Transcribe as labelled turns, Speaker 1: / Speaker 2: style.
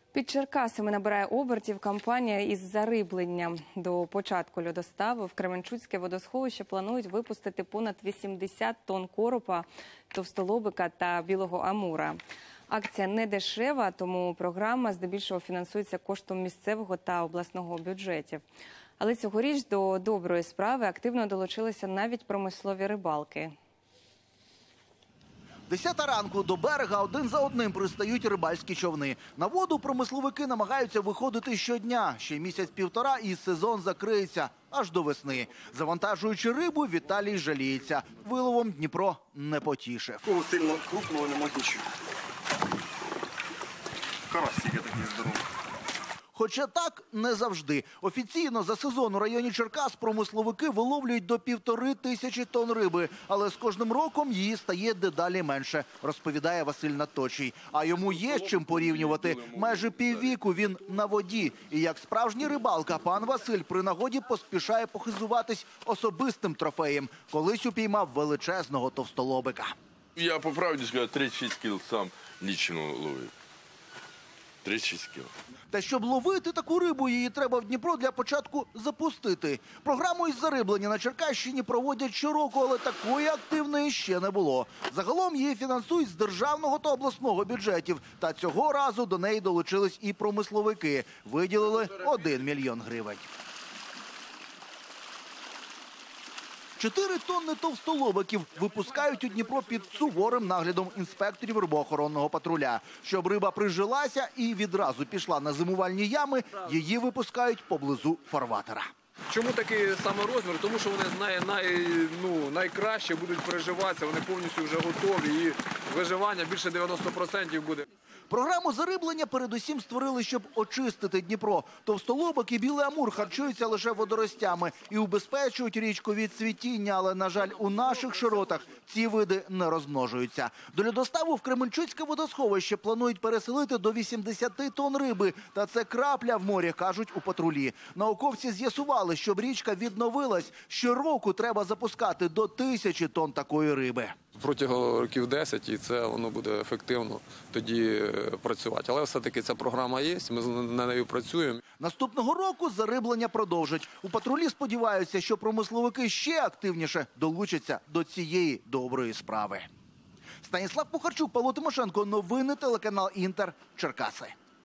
Speaker 1: Під Черкасами набирає обертів кампанія із зариблення. До початку льодоставу в Кременчуцьке водосховище планують випустити понад 80 тонн коропа, товстолобика та білого амура. Акція не дешева, тому програма здебільшого фінансується коштом місцевого та обласного бюджетів. Але цьогоріч до доброї справи активно долучилися навіть промислові рибалки.
Speaker 2: 10 ранку до берега один за одним пристають рибальські човни. На воду промисловики намагаються виходити щодня. Ще місяць-півтора і сезон закриється аж до весни. Завантажуючи рибу, Віталій жаліється. Виловом Дніпро не потішив.
Speaker 3: Такого сильно крупного немає нічого. Карась тільки такий здоровий.
Speaker 2: Хоча так не завжди. Офіційно за сезон у районі Черкас промисловики виловлюють до 1500 тонн риби. Але з кожним роком її стає дедалі менше, розповідає Василь Наточій. А йому є з чим порівнювати. Майже піввіку він на воді. І як справжній рибалка, пан Василь при нагоді поспішає похизуватись особистим трофеєм. Колись упіймав величезного товстолобика.
Speaker 4: Я по правді скажу, 36 кіл сам лічно ловив. 36 кіл.
Speaker 2: Та щоб ловити таку рибу, її треба в Дніпро для початку запустити. Програму із зариблення на Черкащині проводять щороку, але такої активної ще не було. Загалом її фінансують з державного та обласного бюджетів. Та цього разу до неї долучились і промисловики. Виділили 1 мільйон гривень. 4 тонни товстолобиків випускають у Дніпро під суворим наглядом інспекторів рибоохоронного патруля. Щоб риба прижилася і відразу пішла на зимувальні ями, її випускають поблизу фарватера.
Speaker 5: Чому такий саме розмір? Тому що вони найкраще будуть переживатися, вони повністю вже готові і виживання більше 90% буде.
Speaker 2: Програму зариблення передусім створили, щоб очистити Дніпро. Товстолобик і білий амур харчуються лише водоростями і убезпечують річку від цвітіння, але, на жаль, у наших широтах ці види не розмножуються. До льодоставу в Кременчуцьке водосховище планують переселити до 80 тонн риби. Та це крапля в морі, кажуть у патрулі. Науковці з'ясували, щоб річка відновилась, щороку треба запускати до 1000 тонн такої риби.
Speaker 5: Протягом років 10 і це воно буде ефективно тоді працювати. Але все-таки ця програма є, ми над нею працюємо.
Speaker 2: Наступного року зариблення продовжать. У патрулі сподіваються, що промисловики ще активніше долучаться до цієї доброї справи. Станіслав Пухарчук, Павло Тимошенко. Новини телеканал Інтер. Черкаси.